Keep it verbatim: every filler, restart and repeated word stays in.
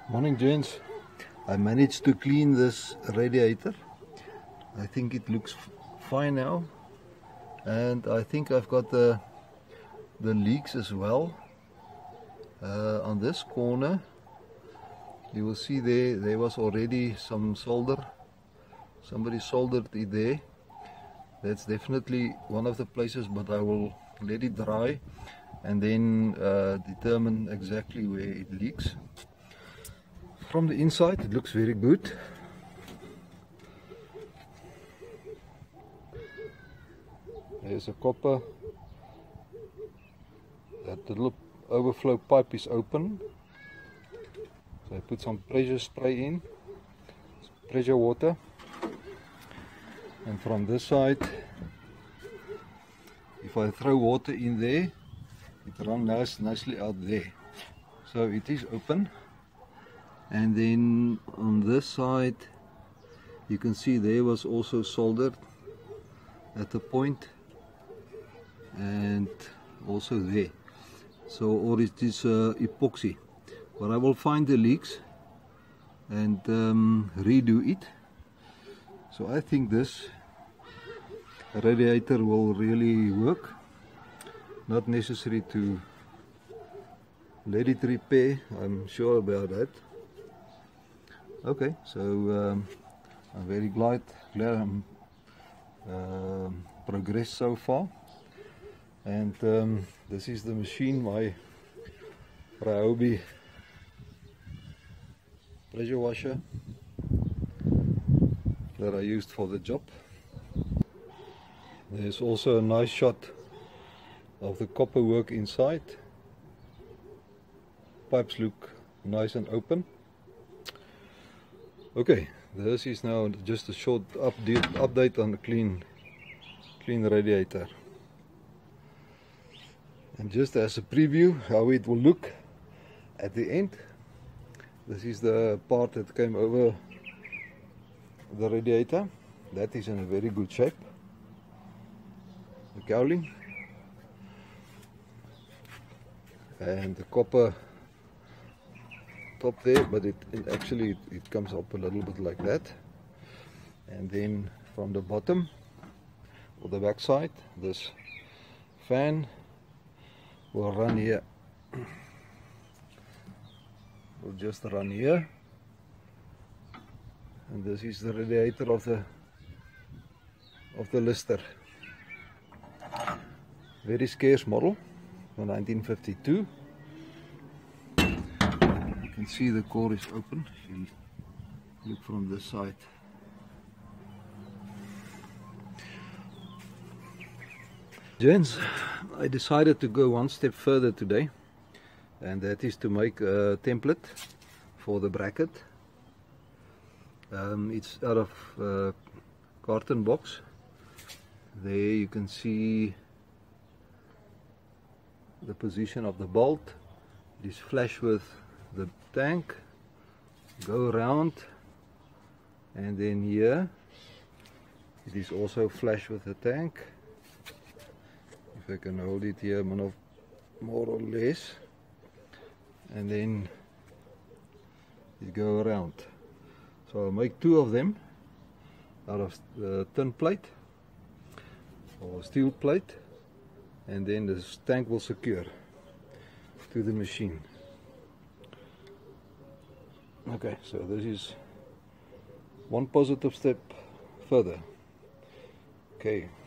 Morning gents, I managed to clean this radiator. I think it looks fine now, and I think I've got the the leaks as well. Uh, on this corner you will see there there was already some solder. Somebody soldered it there. That's definitely one of the places, but I will let it dry and then uh, determine exactly where it leaks. From the inside it looks very good. There's a copper. That little overflow pipe is open. So I put some pressure spray in, pressure water. And from this side, if I throw water in there, it runs nice, nicely out there. So it is open. And then on this side, you can see there was also soldered at the point, and also there. So, or it is uh, epoxy. But I will find the leaks and um, redo it. So I think this radiator will really work. Not necessary to let it repair, I'm sure about that. Okay, so um, I'm very glad, glad I'm uh, progressed so far. And um, this is the machine, my Ryobi pressure washer that I used for the job. There's also a nice shot of the copper work inside. Pipes look nice and open. Okay, this is now just a short update update on the clean clean radiator. And just as a preview how it will look at the end, this is the part that came over the radiator. That is in a very good shape. The cowling and the copper top there, but it, it actually it, it comes up a little bit like that. And then from the bottom or the back side, this fan will run here. Will just run here, and this is the radiator of the of the Lister. Very scarce model from nineteen fifty-two. You can see the core is open if you look from this side. Gents, I decided to go one step further today, and that is to make a template for the bracket. Um, it's out of a carton box. There you can see the position of the bolt. It is flush with the tank. Go around, and then here it is also flush with the tank. If I can hold it here more or less, and then it go around. So I'll make two of them out of uh, tin plate or steel plate, and then the tank will secure to the machine. Okay, so this is one positive step further. Okay.